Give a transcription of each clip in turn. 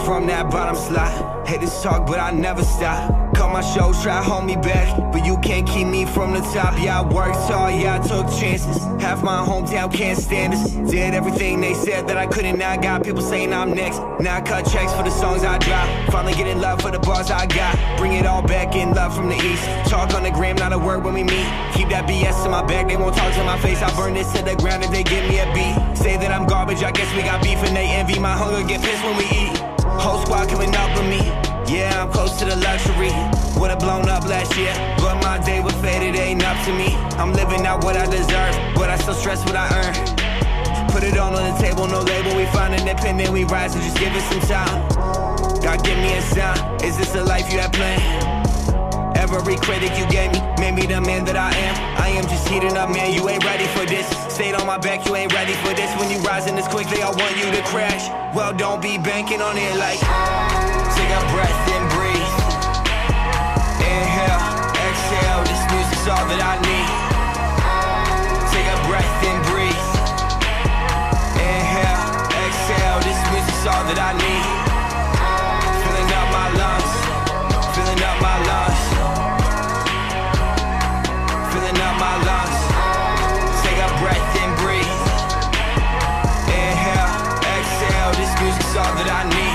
from that bottom slot. Haters talk, but I never stop. Call my shows, try to hold me back, but you can't keep me from the top. Yeah, I worked hard, yeah, I took chances. Half my hometown can't stand us. Did everything they said that I couldn't. Now I got people saying I'm next. Now I cut checks for the songs I drop. Finally getting love for the bars I got. Bring it all back in love from the east. Talk on the gram, not a word when we meet. Keep that BS in my back, they won't talk to my face. I burn this to the ground if they give me a beat. Say that I'm garbage, I guess we got beef and they envy my hunger, get pissed when we eat. Whole squad coming up with me. Yeah, I'm close to the luxury. Would've blown up last year, but my day was faded, ain't up to me. I'm living out what I deserve, but I still stress what I earn. Put it all on the table, no label. We find independent, we rise and just give it some time. God, give me a sign. Is this the life you had planned? Every critic you gave me made me the man that I am. I am just heating up, man, you ain't ready for this. Stayed on my back, you ain't ready for this. When you rising this quick, they all want you to crash. Well, don't be banking on it like. Take a breath and breathe. Inhale, exhale, this music's all that I need. Take a breath and breathe. Inhale, exhale, this music's all that I need. Filling up my lungs, filling up my lungs. My lungs. Take a breath and breathe. Inhale, exhale, this music's all that I need.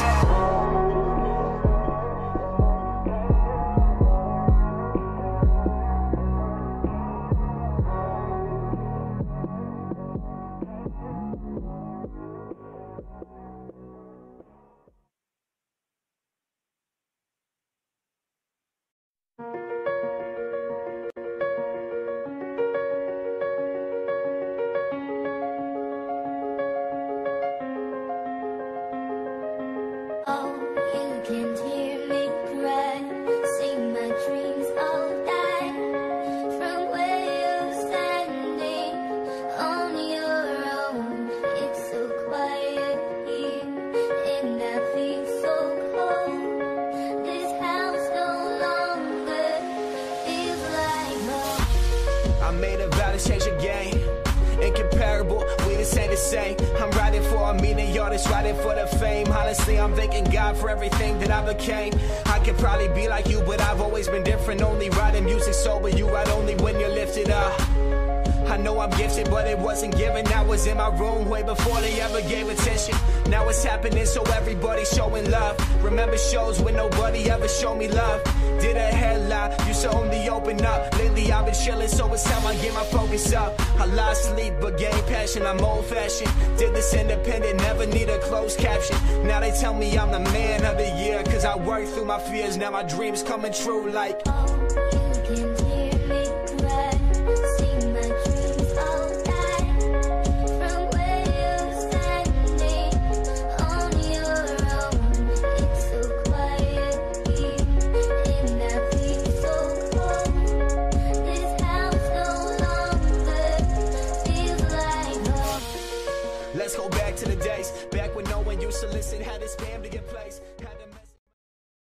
I'm riding for a meaning, y'all just riding for the fame. Honestly, I'm thanking God for everything that I became. I could probably be like you, but I've always been different. Only writing music sober, you write only when you're lifted up. I know I'm gifted, but it wasn't given. That was in my room way before they ever gave attention. Now it's happening, so everybody's showing love. Remember shows when nobody ever showed me love. Did a headline, used to only open up. Lately I've been chilling, so it's time I get my focus up. I lost sleep, but gained passion, I'm old-fashioned. Did this independent, never need a closed caption. Now they tell me I'm the man of the year, cause I worked through my fears. Now my dreams coming true like